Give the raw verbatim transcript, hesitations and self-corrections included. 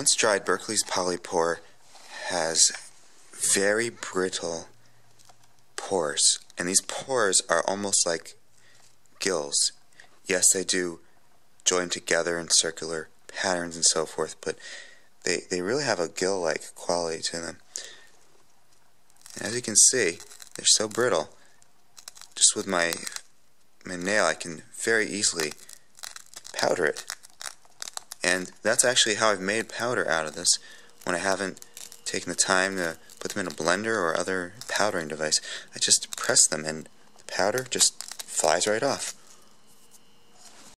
Once dried, Berkeley's Polypore has very brittle pores, and these pores are almost like gills. Yes, they do join together in circular patterns and so forth, but they, they really have a gill-like quality to them. And as you can see, they're so brittle. Just with my, my nail, I can very easily powder it. And that's actually how I've made powder out of this, when I haven't taken the time to put them in a blender or other powdering device. I just press them and the powder just flies right off.